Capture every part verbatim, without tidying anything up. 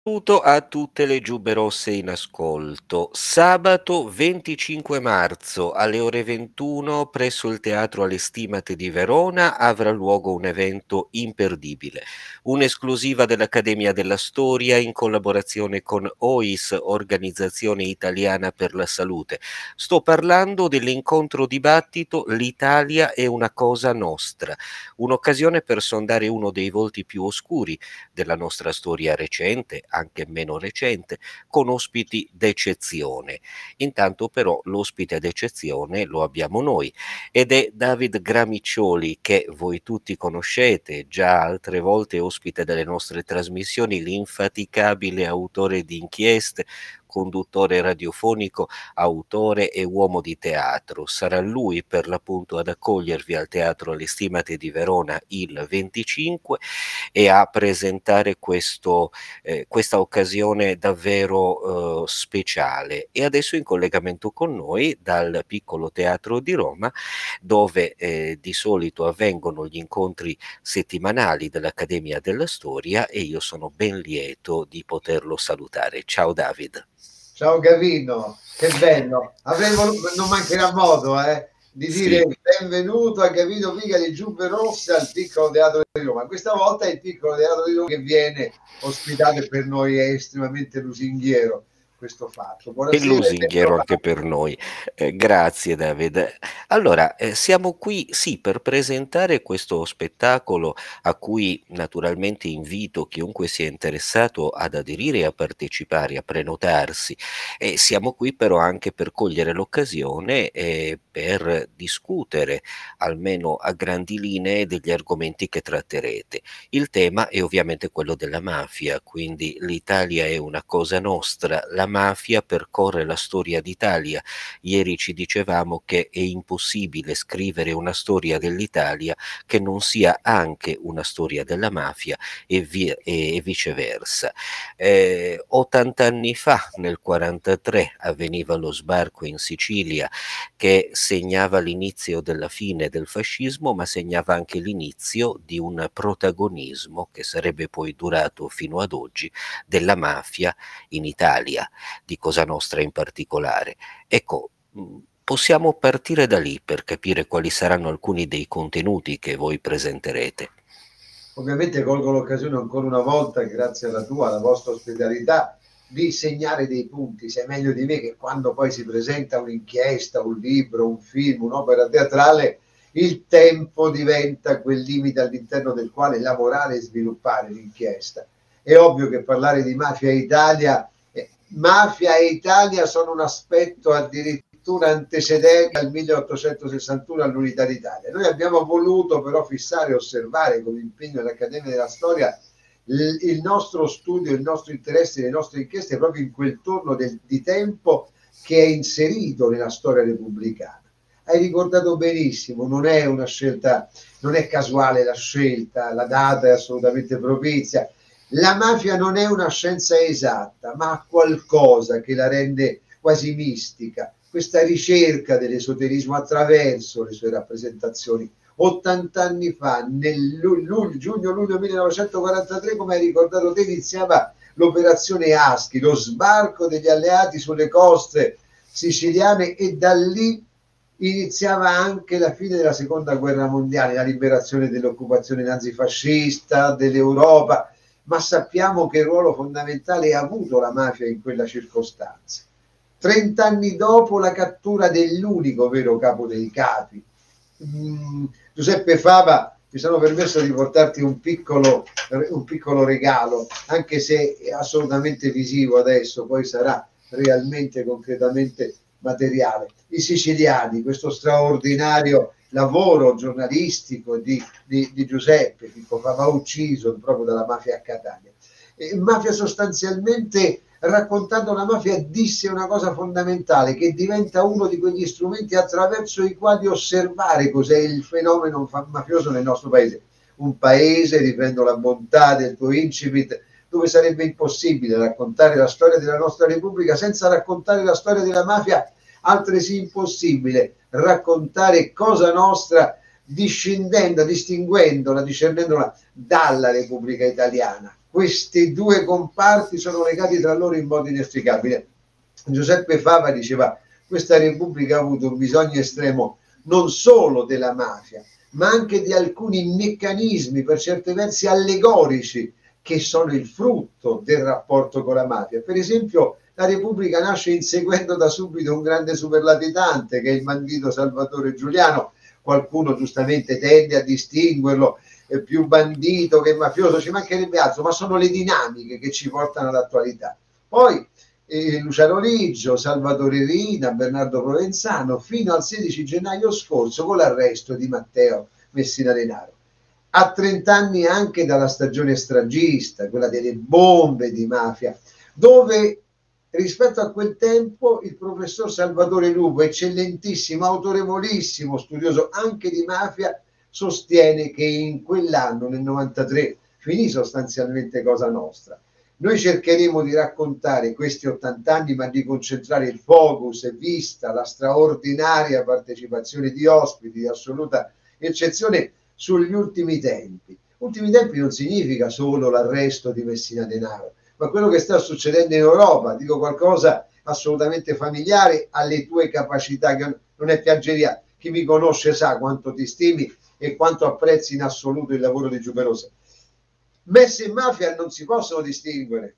Saluto a tutte le giubbe rosse in ascolto. Sabato venticinque marzo alle ore ventuno presso il Teatro Alle Stimate di Verona avrà luogo un evento imperdibile, un'esclusiva dell'Accademia della Storia in collaborazione con O I S, Organizzazione Italiana per la Salute. Sto parlando dell'incontro dibattito L'Italia è una cosa nostra, un'occasione per sondare uno dei volti più oscuri della nostra storia recente, anche meno recente, con ospiti d'eccezione. Intanto però l'ospite d'eccezione lo abbiamo noi ed è David Gramiccioli, che voi tutti conoscete, già altre volte ospite delle nostre trasmissioni, l'infaticabile autore di inchieste, conduttore radiofonico, autore e uomo di teatro. Sarà lui per l'appunto ad accogliervi al Teatro Alle Stimate di Verona il venticinque e a presentare questo, eh, questa occasione davvero eh, speciale. E adesso in collegamento con noi dal piccolo teatro di Roma, dove eh, di solito avvengono gli incontri settimanali dell'Accademia della Storia, e io sono ben lieto di poterlo salutare. Ciao David. Ciao Gavino, che bello. Avremo, non mancherà modo eh, di dire sì. Benvenuto a Gavino Pica di Giubbe Rosse al piccolo teatro di Roma. Questa volta è il piccolo teatro di Roma che viene ospitato e per noi è estremamente lusinghiero questo fatto. Buonasera, e lusinghiero anche per noi. Eh, grazie David. Allora, eh, siamo qui sì per presentare questo spettacolo a cui naturalmente invito chiunque sia interessato ad aderire e a partecipare, a prenotarsi. E siamo qui però anche per cogliere l'occasione e per discutere almeno a grandi linee degli argomenti che tratterete. Il tema è ovviamente quello della mafia, quindi l'Italia è una cosa nostra, la mafia percorre la storia d'Italia. Ieri ci dicevamo che è impossibile scrivere una storia dell'Italia che non sia anche una storia della mafia e, via, e, e viceversa. Eh, ottanta anni fa, nel quarantatré, avveniva lo sbarco in Sicilia che segnava l'inizio della fine del fascismo, ma segnava anche l'inizio di un protagonismo che sarebbe poi durato fino ad oggi della mafia in Italia, di Cosa Nostra in particolare. Ecco, possiamo partire da lì per capire quali saranno alcuni dei contenuti che voi presenterete. Ovviamente colgo l'occasione ancora una volta, grazie alla tua, alla vostra ospitalità, di segnare dei punti. Sai meglio di me che quando poi si presenta un'inchiesta, un libro, un film, un'opera teatrale, il tempo diventa quel limite all'interno del quale lavorare e sviluppare l'inchiesta. È ovvio che parlare di mafia Italia, eh, mafia e Italia sono un aspetto addirittura antecedente al milleottocentosessantuno, all'Unità d'Italia. Noi abbiamo voluto però fissare e osservare con impegno dell'Accademia della Storia il, il nostro studio, il nostro interesse, le nostre inchieste proprio in quel torno del, di tempo che è inserito nella storia repubblicana. Hai ricordato benissimo, non è una scelta, non è casuale la scelta, la data è assolutamente propizia. La mafia non è una scienza esatta, ma ha qualcosa che la rende quasi mistica. Questa ricerca dell'esoterismo attraverso le sue rappresentazioni. ottanta anni fa, nel giugno-luglio millenovecentoquarantatré, come hai ricordato te, iniziava l'operazione Aschi, lo sbarco degli alleati sulle coste siciliane, e da lì iniziava anche la fine della seconda guerra mondiale, la liberazione dell'occupazione nazifascista dell'Europa, ma sappiamo che ruolo fondamentale ha avuto la mafia in quella circostanza. Trent'anni dopo la cattura dell'unico vero capo dei capi, mm, Giuseppe Fava, mi sono permesso di portarti un piccolo, un piccolo regalo, anche se è assolutamente visivo adesso, poi sarà realmente, concretamente materiale. I siciliani, questo straordinario lavoro giornalistico di, di, di Giuseppe Pippo Fava, ucciso proprio dalla mafia a Catania. E mafia sostanzialmente, raccontando la mafia, disse una cosa fondamentale, che diventa uno di quegli strumenti attraverso i quali osservare cos'è il fenomeno mafioso nel nostro paese. Un paese, riprendo la bontà del tuo incipit, dove sarebbe impossibile raccontare la storia della nostra Repubblica senza raccontare la storia della mafia, altresì impossibile raccontare Cosa Nostra discendendo, distinguendola, discernendola dalla Repubblica Italiana. questi due comparti sono legati tra loro in modo inestricabile. Giuseppe Fava diceva: questa Repubblica ha avuto un bisogno estremo non solo della mafia, ma anche di alcuni meccanismi per certi versi allegorici che sono il frutto del rapporto con la mafia. Per esempio, la Repubblica nasce inseguendo da subito un grande superlatitante che è il bandito Salvatore Giuliano. Qualcuno giustamente tende a distinguerlo eh, più bandito che mafioso, ci mancherebbe altro, ma sono le dinamiche che ci portano all'attualità. Poi eh, Luciano Liggio, Salvatore Rina, Bernardo Provenzano, fino al sedici gennaio scorso con l'arresto di Matteo Messina Denaro. A trenta anni anche dalla stagione stragista, quella delle bombe di mafia, dove rispetto a quel tempo il professor Salvatore Lupo, eccellentissimo, autorevolissimo studioso anche di mafia, sostiene che in quell'anno, nel novantatré, finì sostanzialmente Cosa Nostra. Noi cercheremo di raccontare questi ottanta anni, ma di concentrare il focus, vista la straordinaria partecipazione di ospiti di assoluta eccezione, sugli ultimi tempi. Ultimi tempi non significa solo l'arresto di Messina Denaro, ma quello che sta succedendo in Europa. Dico qualcosa assolutamente familiare alle tue capacità, che non è piaggeria. Chi mi conosce sa quanto ti stimi e quanto apprezzi in assoluto il lavoro di Giuberosa. Messe e mafia non si possono distinguere.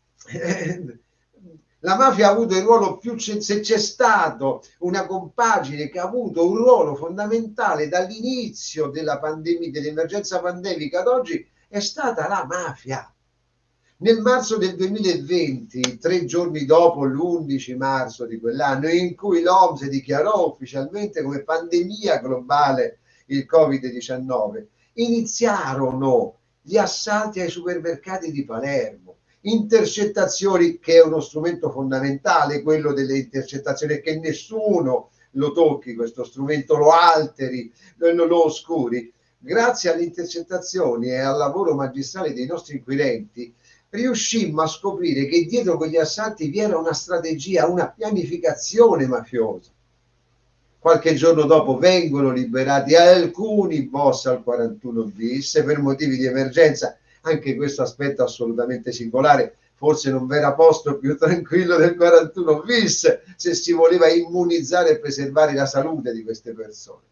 La mafia ha avuto il ruolo più, se c'è stato una compagine che ha avuto un ruolo fondamentale dall'inizio della pandemia, dell'emergenza pandemica ad oggi, è stata la mafia. Nel marzo del duemilaventi, tre giorni dopo l'undici marzo di quell'anno, in cui l'O M S dichiarò ufficialmente come pandemia globale il Covid diciannove, iniziarono gli assalti ai supermercati di Palermo. Intercettazioni, che è uno strumento fondamentale, quello delle intercettazioni, che nessuno lo tocchi questo strumento, lo alteri, lo, lo oscuri. Grazie alle intercettazioni e al lavoro magistrale dei nostri inquirenti riuscimmo a scoprire che dietro quegli assalti vi era una strategia, una pianificazione mafiosa. Qualche giorno dopo vengono liberati alcuni boss al quarantuno bis per motivi di emergenza. Anche questo aspetto assolutamente singolare, forse non v'era posto più tranquillo del quarantuno bis se si voleva immunizzare e preservare la salute di queste persone.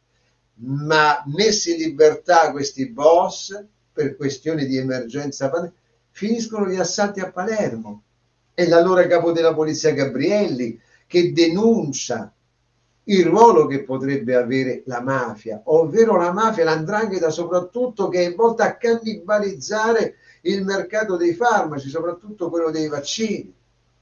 Ma messi in libertà questi boss per questioni di emergenza, finiscono gli assalti a Palermo. È l'allora capo della polizia Gabrielli che denuncia il ruolo che potrebbe avere la mafia, ovvero la mafia, l'andrangheta soprattutto, che è volta a cannibalizzare il mercato dei farmaci, soprattutto quello dei vaccini.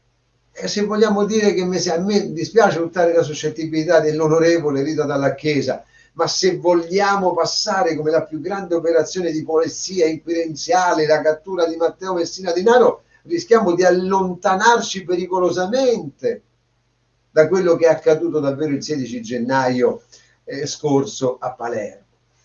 E se vogliamo dire che a me dispiace buttare la suscettibilità dell'onorevole Rita Dalla Chiesa, ma se vogliamo passare come la più grande operazione di polizia inquirenziale la cattura di Matteo Messina Denaro, rischiamo di allontanarci pericolosamente da quello che è accaduto davvero il sedici gennaio eh, scorso a Palermo.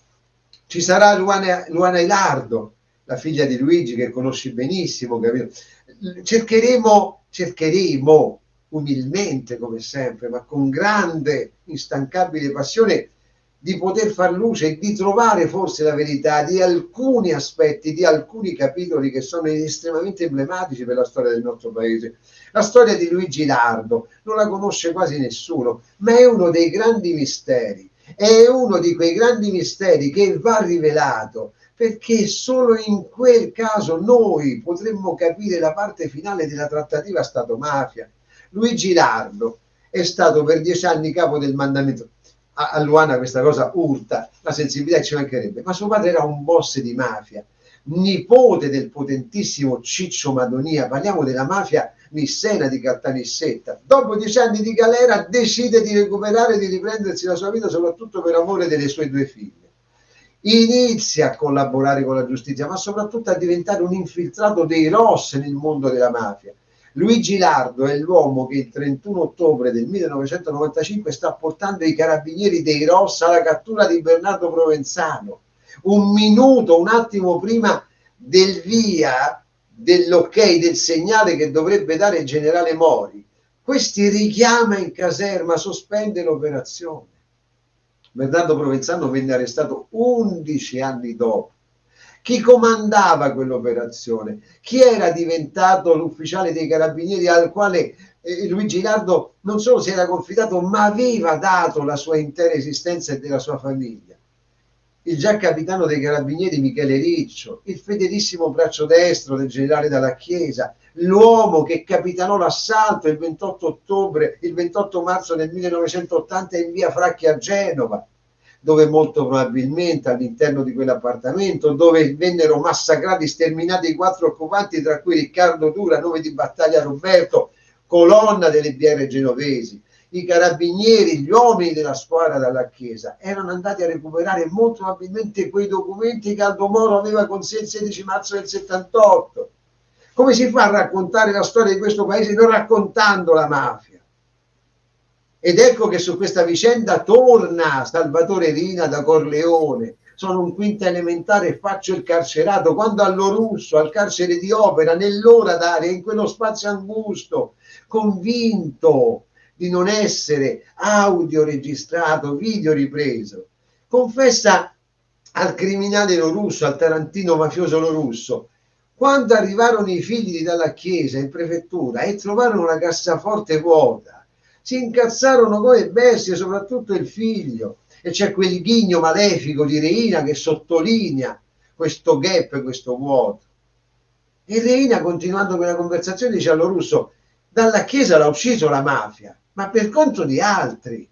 Ci sarà Luana, Luana Ilardo, la figlia di Luigi, che conosci benissimo, capito? Cercheremo, cercheremo umilmente, come sempre, ma con grande, instancabile passione, di poter far luce e di trovare forse la verità di alcuni aspetti, di alcuni capitoli che sono estremamente emblematici per la storia del nostro paese. La storia di Luigi Lardo non la conosce quasi nessuno, ma è uno dei grandi misteri, è uno di quei grandi misteri che va rivelato, perché solo in quel caso noi potremmo capire la parte finale della trattativa Stato-mafia. Luigi Lardo è stato per dieci anni capo del mandamento. A Luana questa cosa urta, la sensibilità ci mancherebbe, ma suo padre era un boss di mafia, nipote del potentissimo Ciccio Madonia, parliamo della mafia nissena di Caltanissetta. Dopo dieci anni di galera decide di recuperare e di riprendersi la sua vita, soprattutto per amore delle sue due figlie. Inizia a collaborare con la giustizia, ma soprattutto a diventare un infiltrato dei Ross nel mondo della mafia. Luigi Lardo è l'uomo che il trentuno ottobre del millenovecentonovantacinque sta portando i carabinieri dei Ross alla cattura di Bernardo Provenzano. Un minuto, un attimo prima del via, dell'ok, del segnale che dovrebbe dare il generale Mori. Questi richiama in caserma, sospende l'operazione. Bernardo Provenzano venne arrestato undici anni dopo. Chi comandava quell'operazione? Chi era diventato l'ufficiale dei carabinieri al quale eh, Luigi Nardo non solo si era confidato, ma aveva dato la sua intera esistenza e della sua famiglia? Il già capitano dei carabinieri Michele Riccio, il fedelissimo braccio destro del generale Dalla Chiesa, l'uomo che capitanò l'assalto il ventotto ottobre, il ventotto marzo del millenovecentottanta in via Fracchi a Genova, dove molto probabilmente all'interno di quell'appartamento, dove vennero massacrati, sterminati i quattro occupanti, tra cui Riccardo Dura, nome di battaglia Roberto, colonna delle B R genovesi. I carabinieri, gli uomini della squadra Dalla Chiesa erano andati a recuperare molto probabilmente quei documenti che Aldo Moro aveva con sé il sedici marzo del settantotto. Come si fa a raccontare la storia di questo paese non raccontando la mafia? Ed ecco che su questa vicenda torna Salvatore Rina da Corleone. Sono un quinta elementare e faccio il carcerato, quando allo Russo, al carcere di Opera, nell'ora d'aria, in quello spazio angusto, convinto di non essere audio registrato, video ripreso, confessa al criminale Lo Russo, al tarantino mafioso Lo Russo, quando arrivarono i figli di Dalla Chiesa in prefettura e trovarono la cassaforte vuota, si incazzarono come bestie, soprattutto il figlio, e c'è quel ghigno malefico di Reina che sottolinea questo gap, questo vuoto. E Reina, continuando quella conversazione, dice allo Russo: Dalla Chiesa l'ha ucciso la mafia, ma per conto di altri.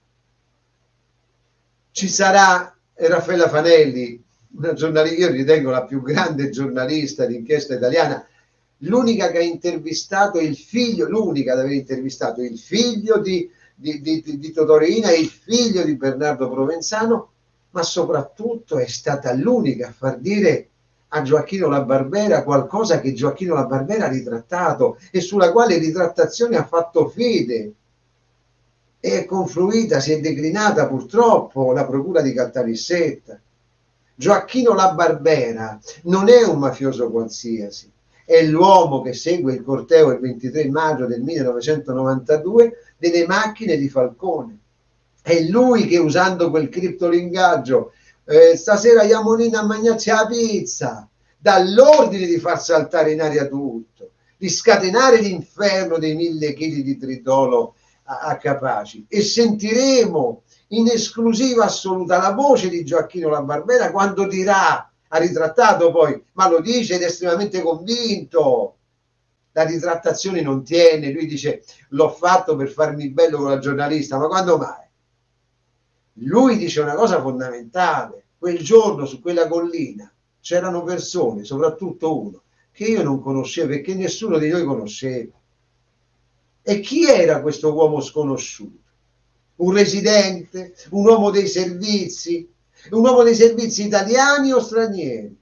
Ci sarà Raffaella Fanelli, una giornalista, io ritengo la più grande giornalista d'inchiesta italiana, l'unica che ha intervistato il figlio, l'unica ad aver intervistato il figlio di, di, di, di, di Totò Riina e il figlio di Bernardo Provenzano, ma soprattutto è stata l'unica a far dire a Gioacchino La Barbera qualcosa che Gioacchino La Barbera ha ritrattato e sulla quale ritrattazione ha fatto fede. È confluita, si è declinata purtroppo la procura di Caltanissetta. Gioacchino La Barbera non è un mafioso qualsiasi, è l'uomo che segue il corteo il ventitré maggio del millenovecentonovantadue delle macchine di Falcone. È lui che, usando quel criptolinguaggio, eh, stasera Iamonina a mangiarsi la pizza, dà l'ordine di far saltare in aria tutto, di scatenare l'inferno dei mille chili di tritolo a, a Capaci. E sentiremo in esclusiva assoluta la voce di Gioacchino La Barbera quando dirà, ha ritrattato poi, ma lo dice ed è estremamente convinto, la ritrattazione non tiene, lui dice l'ho fatto per farmi bello con la giornalista, ma quando mai? Lui dice una cosa fondamentale: quel giorno su quella collina c'erano persone, soprattutto uno, che io non conoscevo e che nessuno di noi conosceva. E chi era questo uomo sconosciuto? Un residente? Un uomo dei servizi? Un uomo dei servizi italiani o stranieri?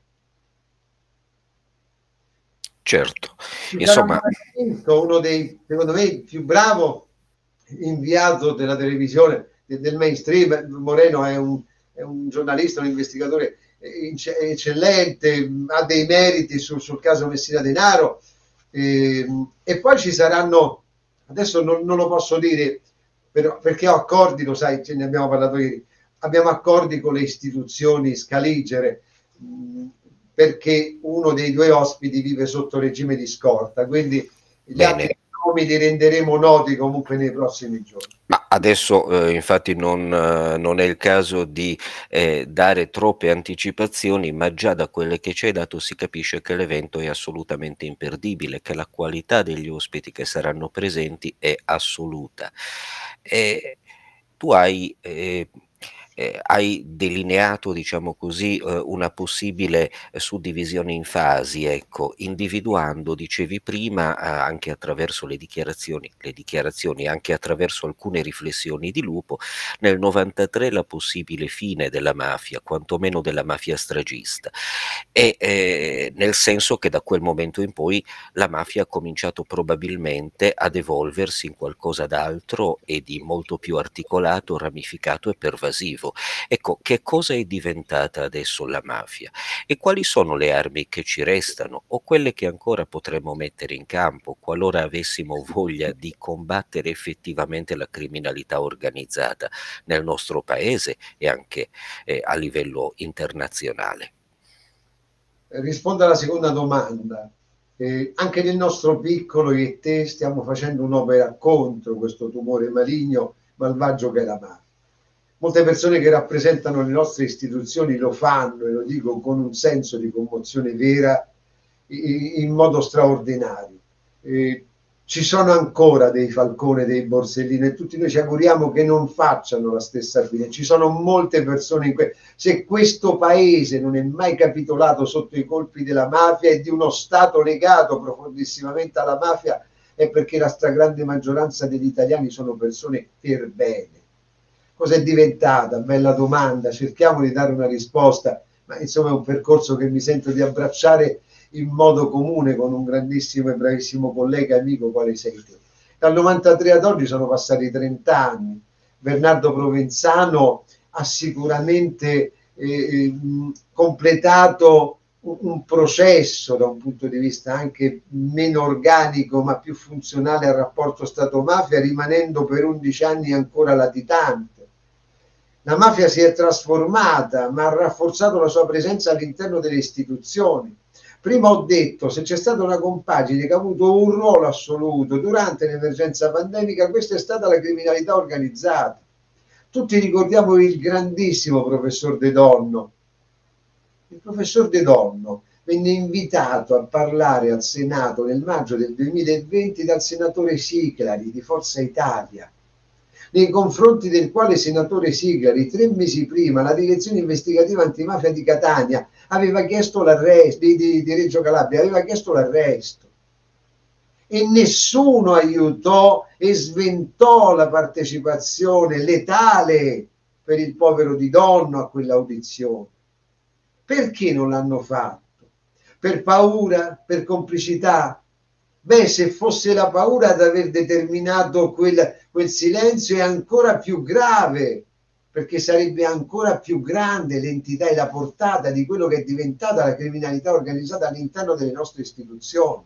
Certo, insomma, uno dei, secondo me, più bravo inviato della televisione, del mainstream. Moreno è un, è un giornalista, un investigatore eccellente, ha dei meriti sul, sul caso Messina Denaro, eh, e poi ci saranno, adesso non, non lo posso dire, però, perché ho accordi, lo sai, ce ne abbiamo parlato ieri, abbiamo accordi con le istituzioni scaligere, mh, perché uno dei due ospiti vive sotto regime di scorta, quindi gli altri nomi li renderemo noti comunque nei prossimi giorni. Ma adesso eh, infatti non, eh, non è il caso di eh, dare troppe anticipazioni, ma già da quelle che ci hai dato si capisce che l'evento è assolutamente imperdibile, che la qualità degli ospiti che saranno presenti è assoluta. E tu hai... Eh, Eh, hai delineato, diciamo così, eh, una possibile eh, suddivisione in fasi, ecco, individuando, dicevi prima, eh, anche attraverso le dichiarazioni, le dichiarazioni, anche attraverso alcune riflessioni di Lupo, nel novantatré la possibile fine della mafia, quantomeno della mafia stragista, e eh, nel senso che da quel momento in poi la mafia ha cominciato probabilmente ad evolversi in qualcosa d'altro e di molto più articolato, ramificato e pervasivo. Ecco, che cosa è diventata adesso la mafia e quali sono le armi che ci restano o quelle che ancora potremmo mettere in campo qualora avessimo voglia di combattere effettivamente la criminalità organizzata nel nostro paese e anche eh, a livello internazionale? rispondo alla seconda domanda. Eh, anche nel nostro piccolo, io e te stiamo facendo un'opera contro questo tumore maligno, malvagio che è la mafia. Molte persone che rappresentano le nostre istituzioni lo fanno, e lo dico con un senso di commozione vera, in modo straordinario. Eh, ci sono ancora dei Falcone, dei Borsellino, e tutti noi ci auguriamo che non facciano la stessa fine. Ci sono molte persone in que- se questo paese non è mai capitolato sotto i colpi della mafia e di uno Stato legato profondissimamente alla mafia, è perché la stragrande maggioranza degli italiani sono persone per bene. Cosa è diventata? Bella domanda, cerchiamo di dare una risposta, ma insomma è un percorso che mi sento di abbracciare in modo comune con un grandissimo e bravissimo collega e amico quale sei te. Dal novantatré ad oggi sono passati trenta anni. Bernardo Provenzano ha sicuramente eh, completato un, un processo da un punto di vista anche meno organico ma più funzionale al rapporto Stato-mafia, rimanendo per undici anni ancora latitante. La mafia si è trasformata, ma ha rafforzato la sua presenza all'interno delle istituzioni. Prima ho detto, se c'è stata una compagine che ha avuto un ruolo assoluto durante l'emergenza pandemica, questa è stata la criminalità organizzata. Tutti ricordiamo il grandissimo professor De Donno. Il professor De Donno venne invitato a parlare al Senato nel maggio del duemilaventi dal senatore Siclari di Forza Italia, nei confronti del quale senatore Siclari tre mesi prima la direzione investigativa antimafia di Catania aveva chiesto l'arresto, di, di, di Reggio Calabria aveva chiesto l'arresto, e nessuno aiutò e sventò la partecipazione letale per il povero Di Donno a quell'audizione. Perché non l'hanno fatto? Per paura? Per complicità? Beh, se fosse la paura ad aver determinato quel, quel silenzio è ancora più grave, perché sarebbe ancora più grande l'entità e la portata di quello che è diventata la criminalità organizzata all'interno delle nostre istituzioni.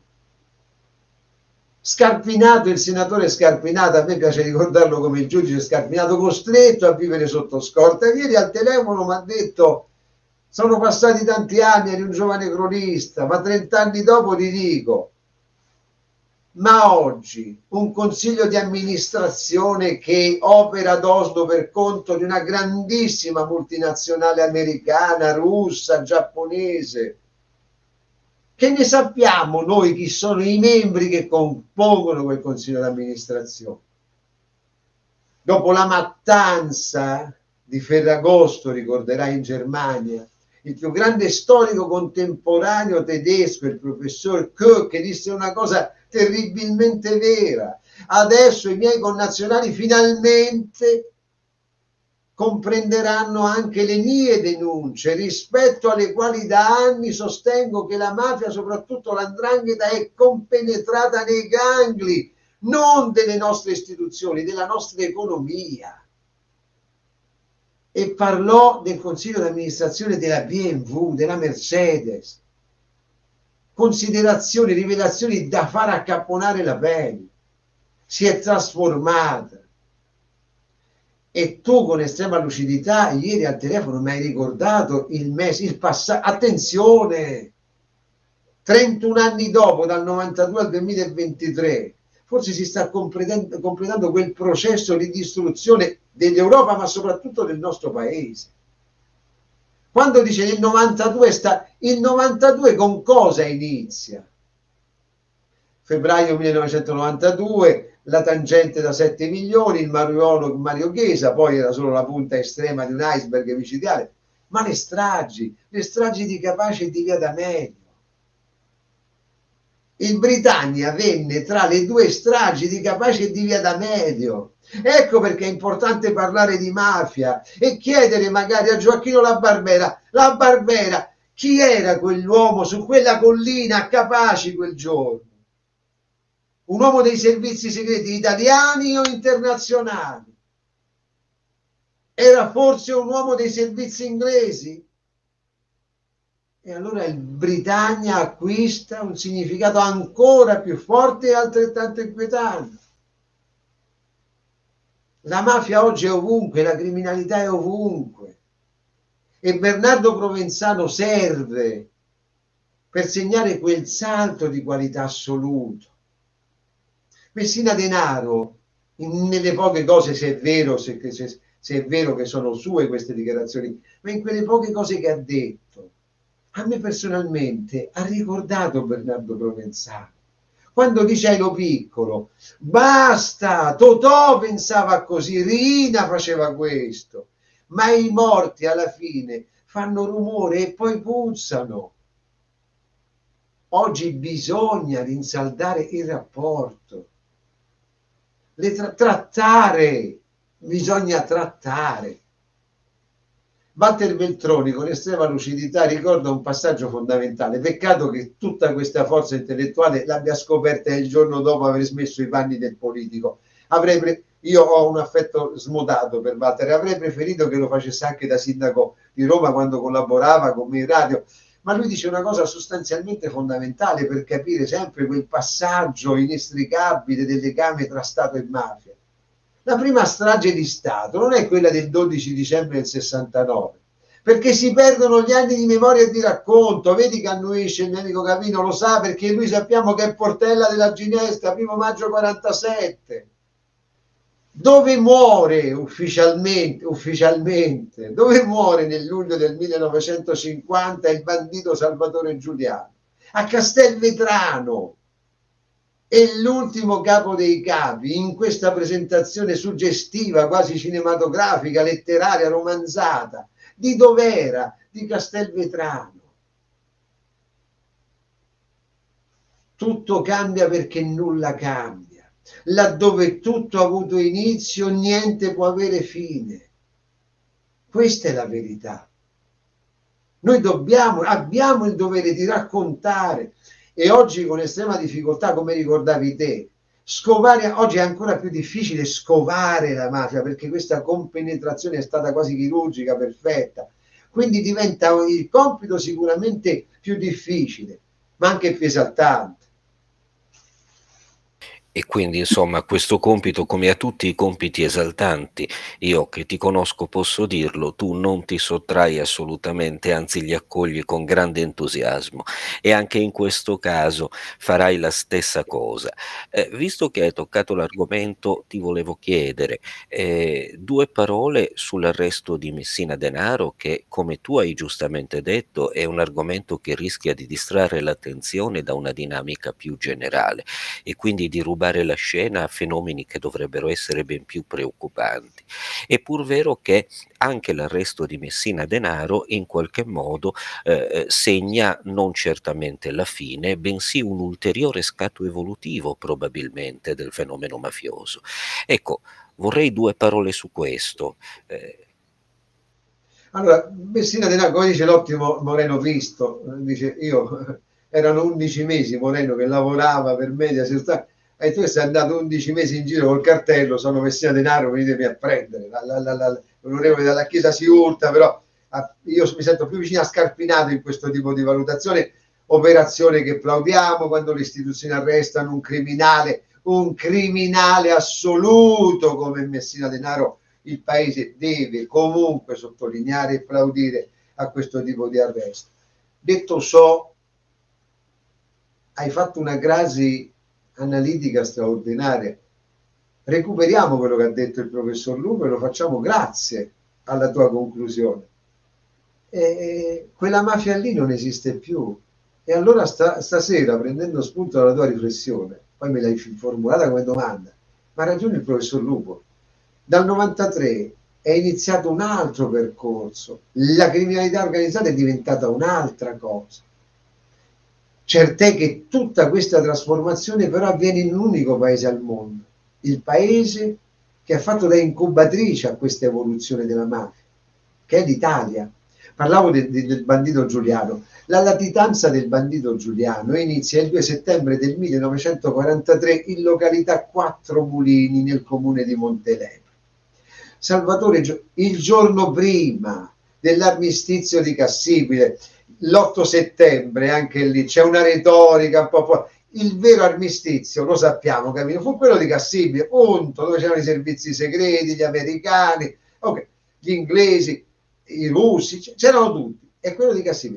Scarpinato, il senatore Scarpinato, a me piace ricordarlo come il giudice Scarpinato, costretto a vivere sotto scorta. Ieri al telefono mi ha detto: sono passati tanti anni, eri un giovane cronista, ma trent'anni dopo ti dico, ma oggi un consiglio di amministrazione che opera ad Oslo per conto di una grandissima multinazionale americana, russa, giapponese, che ne sappiamo noi chi sono i membri che compongono quel consiglio di amministrazione? Dopo la mattanza di Ferragosto, ricorderai, in Germania, il più grande storico contemporaneo tedesco, il professor Koch, che disse una cosa terribilmente vera: adesso i miei connazionali finalmente comprenderanno anche le mie denunce, rispetto alle quali da anni sostengo che la mafia, soprattutto l'andrangheta, è compenetrata nei gangli non delle nostre istituzioni, della nostra economia. E parlò del consiglio di amministrazione della B M W, della Mercedes. Considerazioni, rivelazioni da far accapponare la pelle. Si è trasformata. E tu con estrema lucidità ieri al telefono mi hai ricordato il mese, il passato. Attenzione, trentuno anni dopo, dal novantadue al duemilaventitré, forse si sta completando, completando quel processo di distruzione dell'Europa, ma soprattutto del nostro paese. Quando dice il novantadue, sta, il novantadue con cosa inizia? Febbraio millenovecentonovantadue, la tangente da sette milioni, il mariuolo Mario Chiesa, poi era solo la punta estrema di un iceberg micidiale, ma le stragi, le stragi di Capaci e di Via D'Amelio. Il Britannia venne tra le due stragi di Capaci e di Via D'Amelio. Ecco perché è importante parlare di mafia e chiedere magari a Gioacchino La Barbera, La Barbera, chi era quell'uomo su quella collina a Capaci quel giorno? Un uomo dei servizi segreti italiani o internazionali? Era forse un uomo dei servizi inglesi? E allora il Britannia acquista un significato ancora più forte e altrettanto inquietante. La mafia oggi è ovunque, la criminalità è ovunque. E Bernardo Provenzano serve per segnare quel salto di qualità assoluto. Messina Denaro, in, nelle poche cose, se è vero, se, se, se è vero che sono sue queste dichiarazioni, ma in quelle poche cose che ha detto, a me personalmente ha ricordato Bernardo Provenzano. Quando dice Lo Piccolo, basta, Totò pensava così, Rina faceva questo, ma i morti alla fine fanno rumore e poi puzzano. Oggi bisogna rinsaldare il rapporto, le tra trattare, bisogna trattare. Walter Veltroni con estrema lucidità ricorda un passaggio fondamentale. Peccato che tutta questa forza intellettuale l'abbia scoperta il giorno dopo aver smesso i panni del politico. Avrei Io ho un affetto smodato per Walter, avrei preferito che lo facesse anche da sindaco di Roma quando collaborava con me in radio, ma lui dice una cosa sostanzialmente fondamentale per capire sempre quel passaggio inestricabile del legame tra Stato e mafia. La prima strage di Stato non è quella del dodici dicembre del sessantanove, perché si perdono gli anni di memoria e di racconto. Vedi che annuisce il mio amico Camino, lo sa, perché lui sappiamo che è Portella della Ginestra, primo maggio quarantasette. Dove muore ufficialmente, ufficialmente, dove muore nel luglio del millenovecentocinquanta il bandito Salvatore Giuliano? A Castelvetrano. E l'ultimo capo dei capi, in questa presentazione suggestiva, quasi cinematografica, letteraria, romanzata, di dov'era? Di Castelvetrano. Tutto cambia perché nulla cambia. Laddove tutto ha avuto inizio, niente può avere fine. Questa è la verità. Noi dobbiamo, abbiamo il dovere di raccontare. E oggi con estrema difficoltà, come ricordavi te, scovare, oggi è ancora più difficile scovare la mafia, perché questa compenetrazione è stata quasi chirurgica, perfetta. Quindi diventa il compito sicuramente più difficile, ma anche più esaltante. E quindi insomma a questo compito, come a tutti i compiti esaltanti, io che ti conosco posso dirlo, tu non ti sottrai assolutamente, anzi li accogli con grande entusiasmo, e anche in questo caso farai la stessa cosa. Eh, visto che hai toccato l'argomento, ti volevo chiedere eh, due parole sull'arresto di Messina Denaro, che come tu hai giustamente detto è un argomento che rischia di distrarre l'attenzione da una dinamica più generale e quindi di rubare la scena a fenomeni che dovrebbero essere ben più preoccupanti. È pur vero che anche l'arresto di Messina Denaro in qualche modo eh, segna non certamente la fine, bensì un ulteriore scatto evolutivo probabilmente del fenomeno mafioso. Ecco, vorrei due parole su questo. Eh, Allora, Messina Denaro, come dice l'ottimo Moreno Cristo, dice io erano undici mesi Moreno che lavorava per Mediaset, e tu sei andato undici mesi in giro col cartello, sono Messina Denaro, venitemi a prendere. L'onorevole dalla Chiesa si urta, però io mi sento più vicino a Scarpinato in questo tipo di valutazione, operazione che plaudiamo quando le istituzioni arrestano un criminale, un criminale assoluto come Messina Denaro. Il paese deve comunque sottolineare e applaudire a questo tipo di arresto. Detto ciò, hai fatto una crasi analitica straordinaria. Recuperiamo quello che ha detto il professor Lupo e lo facciamo grazie alla tua conclusione. E quella mafia lì non esiste più. E allora sta, stasera, prendendo spunto dalla tua riflessione, poi me l'hai formulata come domanda, ma ha ragione il professor Lupo. Dal novantatré è iniziato un altro percorso, la criminalità organizzata è diventata un'altra cosa. Cert'è che tutta questa trasformazione però avviene in un unico paese al mondo, il paese che ha fatto da incubatrice a questa evoluzione della mafia, che è l'Italia. Parlavo de, de, del bandito Giuliano. La latitanza del bandito Giuliano inizia il due settembre del millenovecentoquarantatré in località Quattro Mulini nel comune di Montelepro. Salvatore, il giorno prima dell'armistizio di Cassibile, l'otto settembre, anche lì c'è una retorica un po', il vero armistizio, lo sappiamo, capito? Fu quello di Cassibile, punto, dove c'erano i servizi segreti, gli americani, okay, gli inglesi, i russi, c'erano tutti, è quello di Cassibile.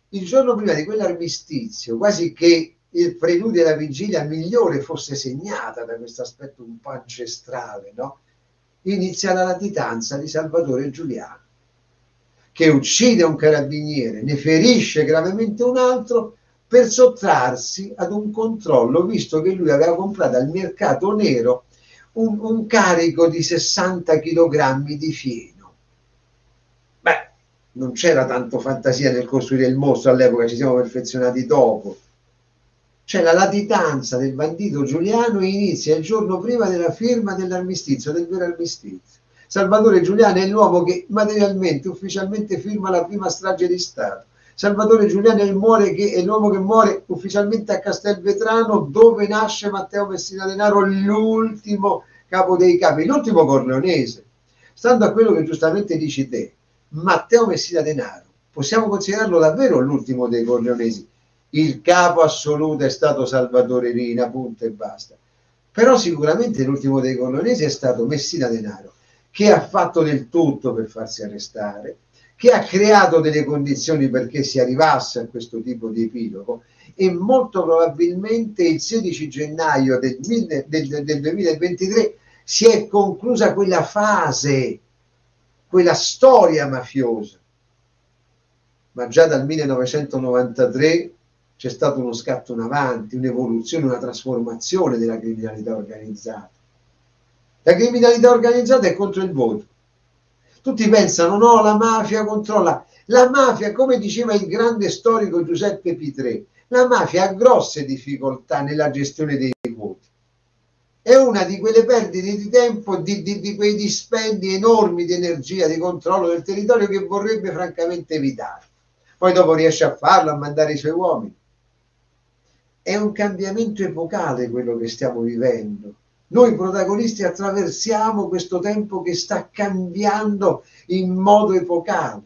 il giorno prima di quell'armistizio, quasi che il preludio della vigilia migliore fosse segnata da questo aspetto un po' ancestrale, no? Inizia la latitanza di Salvatore Giuliano, che uccide un carabiniere, ne ferisce gravemente un altro per sottrarsi ad un controllo, visto che lui aveva comprato al mercato nero un, un carico di sessanta chilogrammi di fieno. Beh, non c'era tanto fantasia nel costruire il mostro all'epoca, ci siamo perfezionati dopo. Cioè la latitanza del bandito Giuliano inizia il giorno prima della firma dell'armistizio, del vero armistizio. Salvatore Giuliano è l'uomo che materialmente, ufficialmente firma la prima strage di Stato. Salvatore Giuliano è l'uomo che muore ufficialmente a Castelvetrano, dove nasce Matteo Messina Denaro, l'ultimo capo dei capi, l'ultimo corleonese. Stando a quello che giustamente dici te, Matteo Messina Denaro, possiamo considerarlo davvero l'ultimo dei corleonesi? Il capo assoluto è stato Salvatore Rina, punto e basta. Però sicuramente l'ultimo dei corleonesi è stato Messina Denaro, che ha fatto del tutto per farsi arrestare, che ha creato delle condizioni perché si arrivasse a questo tipo di epilogo, e molto probabilmente il sedici gennaio del, del, del duemilaventitré si è conclusa quella fase, quella storia mafiosa. Ma già dal millenovecentonovantatré c'è stato uno scatto in avanti, un'evoluzione, una trasformazione della criminalità organizzata. La criminalità organizzata è contro il voto. Tutti pensano, no, la mafia controlla. La mafia, come diceva il grande storico Giuseppe Pitrè, la mafia ha grosse difficoltà nella gestione dei voti. È una di quelle perdite di tempo, di, di, di quei dispendi enormi di energia, di controllo del territorio che vorrebbe francamente evitare. Poi dopo riesce a farlo, a mandare i suoi uomini. È un cambiamento epocale quello che stiamo vivendo. Noi protagonisti attraversiamo questo tempo che sta cambiando in modo epocale.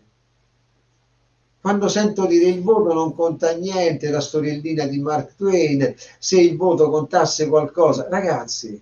Quando sento dire il voto non conta niente, la storiellina di Mark Twain, se il voto contasse qualcosa, ragazzi,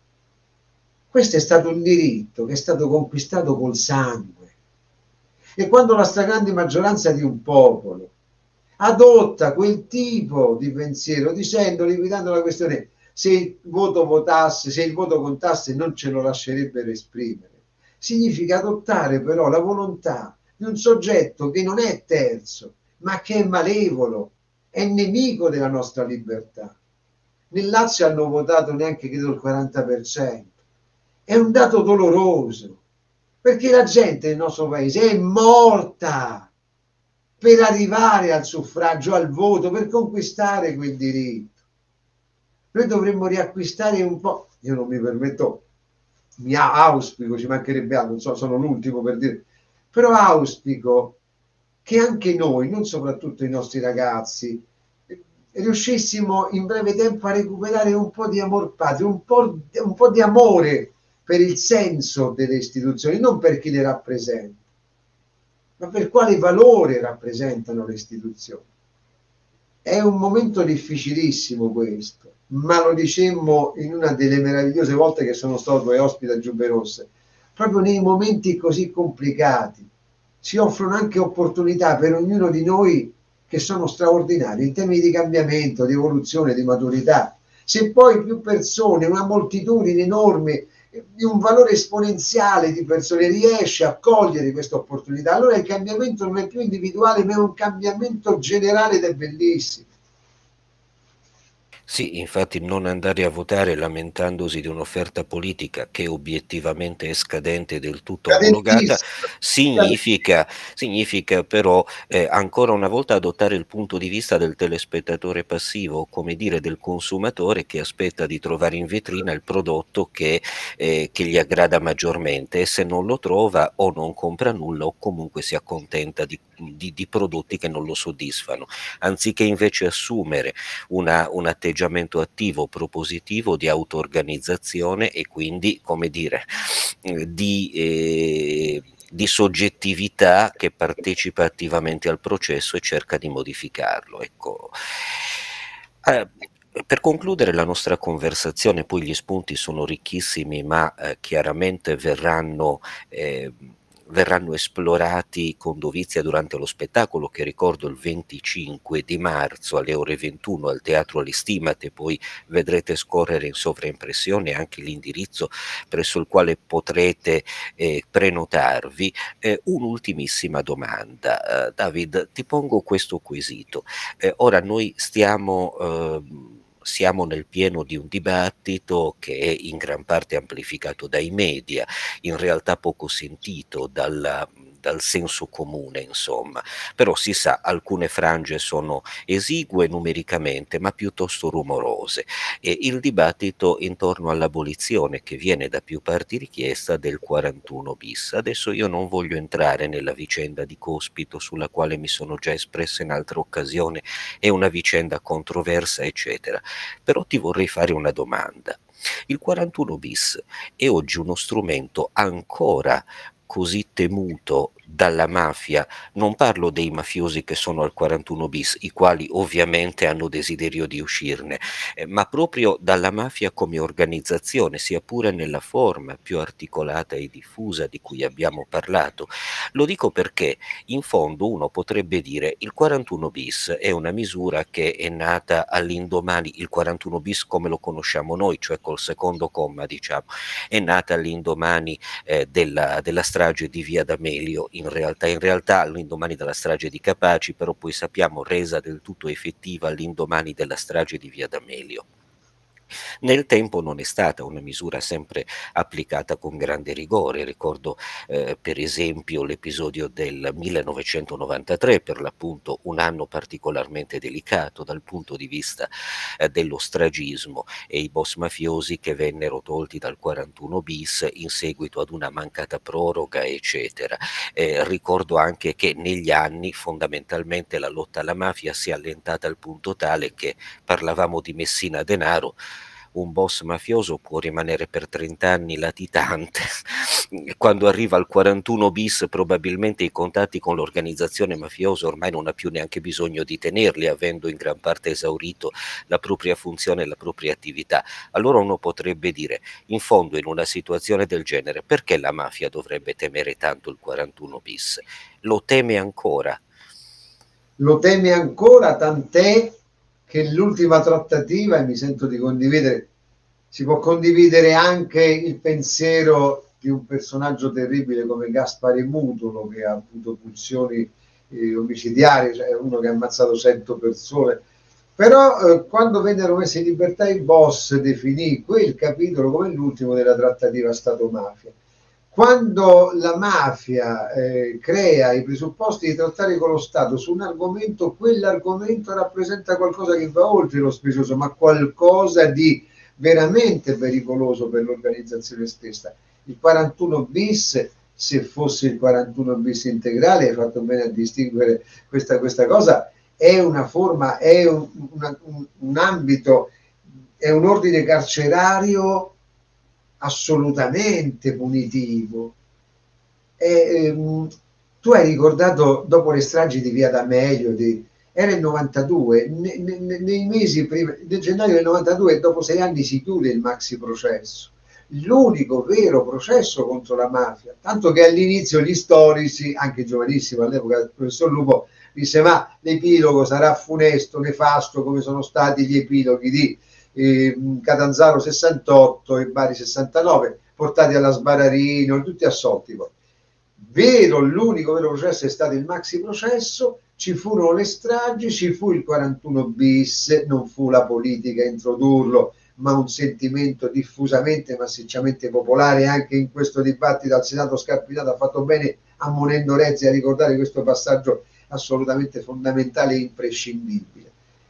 questo è stato un diritto che è stato conquistato col sangue. E quando la stragrande maggioranza di un popolo adotta quel tipo di pensiero, dicendo, liquidando la questione, se il voto votasse, se il voto contasse, non ce lo lascerebbero esprimere, significa adottare però la volontà di un soggetto che non è terzo, ma che è malevolo, è nemico della nostra libertà. Nel Lazio hanno votato neanche, credo, il quaranta per cento. È un dato doloroso, perché la gente nel nostro paese è morta per arrivare al suffragio, al voto, per conquistare quel diritto. Noi dovremmo riacquistare un po', io non mi permetto, mi auspico, ci mancherebbe altro, non so, sono l'ultimo per dire, però auspico che anche noi, non soprattutto i nostri ragazzi, riuscissimo in breve tempo a recuperare un po' di amor patrio, un po', un po' di amore per il senso delle istituzioni, non per chi le rappresenta, ma per quale valore rappresentano le istituzioni. È un momento difficilissimo questo, ma lo dicemmo in una delle meravigliose volte che sono stato tuoi ospiti a Giubbe Rosse. Proprio nei momenti così complicati si offrono anche opportunità per ognuno di noi che sono straordinari in termini di cambiamento, di evoluzione, di maturità. Se poi più persone, una moltitudine enorme, di un valore esponenziale di persone riesce a cogliere questa opportunità, allora il cambiamento non è più individuale, ma è un cambiamento generale ed è bellissimo. Sì, infatti non andare a votare lamentandosi di un'offerta politica che obiettivamente è scadente e del tutto omologata significa, significa però eh, ancora una volta adottare il punto di vista del telespettatore passivo, come dire del consumatore che aspetta di trovare in vetrina il prodotto che, eh, che gli aggrada maggiormente, e se non lo trova o non compra nulla o comunque si accontenta di, di, di prodotti che non lo soddisfano, anziché invece assumere una, un atteggiamento attivo, propositivo, di auto-organizzazione e quindi, come dire, di, eh, di soggettività che partecipa attivamente al processo e cerca di modificarlo. Ecco. Eh, per concludere la nostra conversazione, poi gli spunti sono ricchissimi, ma eh, chiaramente verranno... Eh, verranno esplorati con dovizia durante lo spettacolo, che ricordo il venticinque di marzo alle ore ventuno al Teatro L'Istimate. Poi vedrete scorrere in sovraimpressione anche l'indirizzo presso il quale potrete eh, prenotarvi. Eh, un'ultimissima domanda, eh, David, ti pongo questo quesito. Eh, ora noi stiamo eh, siamo nel pieno di un dibattito che è in gran parte amplificato dai media, in realtà poco sentito dal, dal senso comune, insomma. Però si sa, alcune frange sono esigue numericamente, ma piuttosto rumorose. E il dibattito intorno all'abolizione, che viene da più parti richiesta, del quarantuno bis. Adesso io non voglio entrare nella vicenda di Cospito, sulla quale mi sono già espresso in altre occasioni, è una vicenda controversa, eccetera. Però ti vorrei fare una domanda. Il quarantuno bis è oggi uno strumento ancora così temuto dalla mafia? Non parlo dei mafiosi che sono al quarantuno bis, i quali ovviamente hanno desiderio di uscirne, eh, ma proprio dalla mafia come organizzazione, sia pure nella forma più articolata e diffusa di cui abbiamo parlato. Lo dico perché in fondo uno potrebbe dire il quarantuno bis è una misura che è nata all'indomani, il quarantuno bis come lo conosciamo noi, cioè col secondo comma, diciamo, è nata all'indomani eh, della, della strage di Via D'Amelio, in realtà, in realtà all'indomani della strage di Capaci, però poi sappiamo resa del tutto effettiva all'indomani della strage di Via D'Amelio. Nel tempo non è stata una misura sempre applicata con grande rigore. Ricordo eh, per esempio l'episodio del millenovecentonovantatré, per l'appunto un anno particolarmente delicato dal punto di vista eh, dello stragismo, e i boss mafiosi che vennero tolti dal quarantuno bis in seguito ad una mancata proroga, eccetera. Eh, ricordo anche che negli anni fondamentalmente la lotta alla mafia si è allentata al punto tale che parlavamo di Messina Denaro. Un boss mafioso può rimanere per trenta anni latitante, quando arriva al quarantuno bis probabilmente i contatti con l'organizzazione mafiosa ormai non ha più neanche bisogno di tenerli, avendo in gran parte esaurito la propria funzione e la propria attività. Allora uno potrebbe dire, in fondo in una situazione del genere, perché la mafia dovrebbe temere tanto il quarantuno bis? Lo teme ancora? Lo teme ancora, tant'è che l'ultima trattativa, e mi sento di condividere, si può condividere anche il pensiero di un personaggio terribile come Gaspare Mutolo, che ha avuto pulsioni eh, omicidiarie, cioè uno che ha ammazzato cento persone. Però eh, quando vennero messi in libertà i boss, definì quel capitolo come l'ultimo della trattativa Stato-mafia. Quando la mafia eh, crea i presupposti di trattare con lo Stato su un argomento, quell'argomento rappresenta qualcosa che va oltre lo specioso, ma qualcosa di veramente pericoloso per l'organizzazione stessa. Il quarantuno bis, se fosse il quarantuno bis integrale, hai fatto bene a distinguere questa, questa cosa, è una forma, è un, una, un, un ambito, è un ordine carcerario assolutamente punitivo. E, ehm, tu hai ricordato dopo le stragi di Via D'Amelio, di, era il novantadue, ne, ne, nei mesi prima, nel gennaio del novantadue, dopo sei anni si chiude il maxi processo, l'unico vero processo contro la mafia, tanto che all'inizio gli storici, anche giovanissimo all'epoca il professor Lupo, disse ma l'epilogo sarà funesto, nefasto come sono stati gli epiloghi di eh, Catanzaro sessantotto e Bari sessantanove, portati alla Sbararino, tutti assolti poi. Vero, l'unico vero processo è stato il maxi processo, ci furono le stragi, ci fu il quarantuno bis, non fu la politica a introdurlo, ma un sentimento diffusamente, massicciamente popolare. Anche in questo dibattito al Senato Scarpinato ha fatto bene, ammonendo Renzi, a ricordare questo passaggio assolutamente fondamentale e imprescindibile.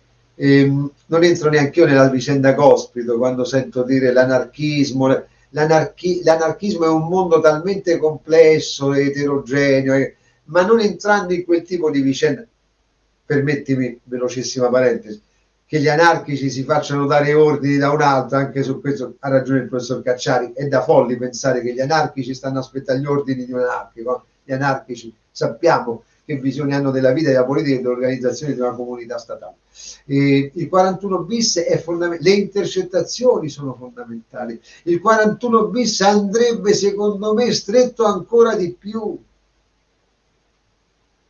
Ehm, non entro neanche io nella vicenda Cospito, quando sento dire l'anarchismo, l'anarchi, l'anarchismo è un mondo talmente complesso e eterogeneo, eh, ma non entrando in quel tipo di vicenda, permettimi, velocissima parentesi, che gli anarchici si facciano dare ordini da un altro, anche su questo ha ragione il professor Cacciari, è da folli pensare che gli anarchici stanno a aspettare gli ordini di un anarchico. Gli anarchici sappiamo che visione hanno della vita, della politica e dell'organizzazione di una comunità statale. Eh, il quarantuno bis è fondamentale, le intercettazioni sono fondamentali, il quarantuno bis andrebbe secondo me stretto ancora di più,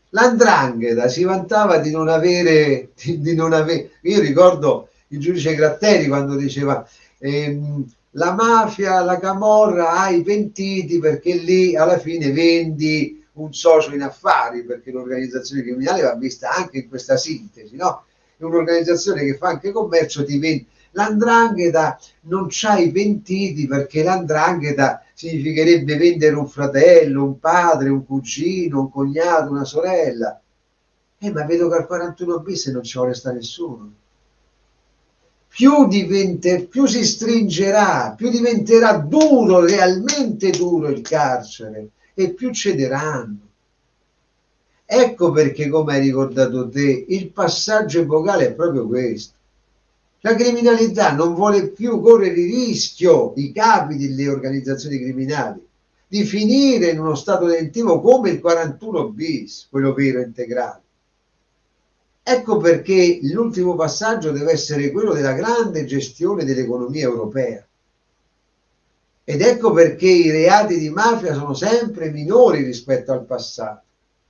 L'Andrangheta si vantava di non avere, di, di non avere, io ricordo il giudice Gratteri quando diceva ehm, la mafia, la camorra ha i pentiti perché lì alla fine vendi un socio in affari, perché l'organizzazione criminale va vista anche in questa sintesi, no? È un'organizzazione che fa anche commercio, ti vende. L'Andrangheta non c'ha i pentiti perché l'Andrangheta significherebbe vendere un fratello, un padre, un cugino, un cognato, una sorella. Eh, ma vedo che al quarantuno bis non ci vuole stare nessuno. Più, diventa, più si stringerà, più diventerà duro, realmente duro il carcere, e più cederanno. Ecco perché, come hai ricordato te, il passaggio epocale è proprio questo. La criminalità non vuole più correre il rischio, i capi delle organizzazioni criminali, di finire in uno stato detentivo come il quarantuno bis, quello vero integrale. Ecco perché l'ultimo passaggio deve essere quello della grande gestione dell'economia europea. Ed ecco perché i reati di mafia sono sempre minori rispetto al passato.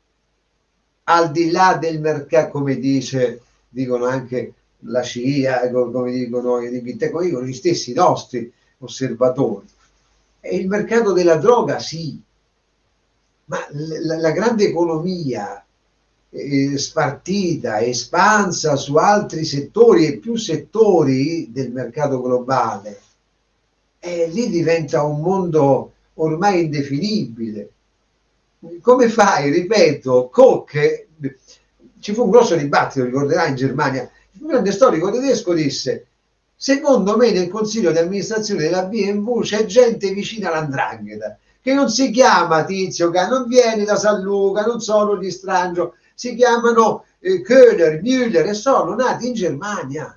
Al di là del mercato, come dice, dicono anche la C I A, come dicono gli stessi nostri osservatori. E il mercato della droga sì, ma la, la grande economia eh, spartita, espansa su altri settori e più settori del mercato globale, e lì diventa un mondo ormai indefinibile. Come fai, ripeto, Koch, ci fu un grosso dibattito, ricorderai, in Germania, il grande storico tedesco disse: secondo me nel consiglio di amministrazione della B M W c'è gente vicina all'Andrangheta, che non si chiama Tizio, che non viene da San Luca, non sono di Strangio, si chiamano eh, Köhler, Müller, e sono nati in Germania.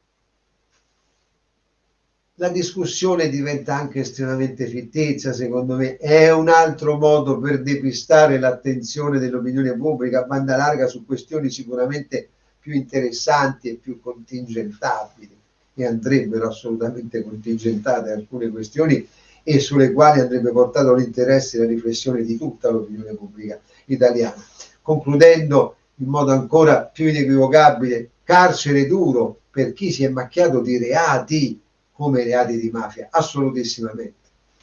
La discussione diventa anche estremamente fittizia, secondo me, è un altro modo per depistare l'attenzione dell'opinione pubblica a banda larga su questioni sicuramente più interessanti e più contingentabili, e andrebbero assolutamente contingentate alcune questioni e sulle quali andrebbe portato l'interesse e la riflessione di tutta l'opinione pubblica italiana. Concludendo in modo ancora più inequivocabile: carcere duro per chi si è macchiato di reati come reati di mafia, assolutissimamente.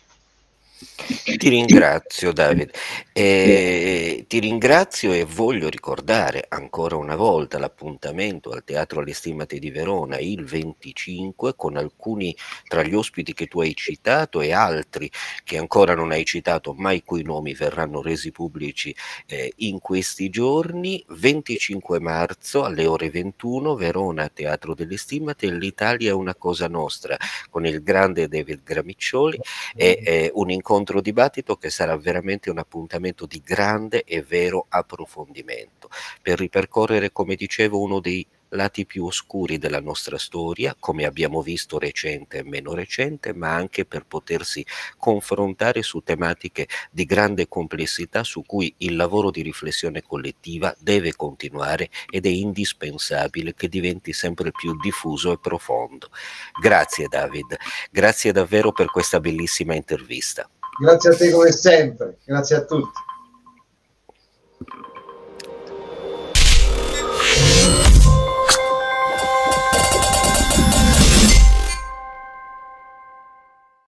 Ti ringrazio Davide, e ti ringrazio e voglio ricordare ancora una volta l'appuntamento al Teatro alle Stimmate di Verona il venticinque, con alcuni tra gli ospiti che tu hai citato e altri che ancora non hai citato ma i cui nomi verranno resi pubblici eh, in questi giorni. Venticinque marzo alle ore ventuno, Verona, Teatro delle Stimmate, l'Italia è una cosa nostra, con il grande David Gramiccioli, e eh, un incontro dibattito che sarà veramente un appuntamento di grande e vero approfondimento per ripercorrere, come dicevo, uno dei lati più oscuri della nostra storia, come abbiamo visto recente e meno recente, ma anche per potersi confrontare su tematiche di grande complessità su cui il lavoro di riflessione collettiva deve continuare ed è indispensabile che diventi sempre più diffuso e profondo. Grazie David, grazie davvero per questa bellissima intervista. Grazie a te come sempre, grazie a tutti.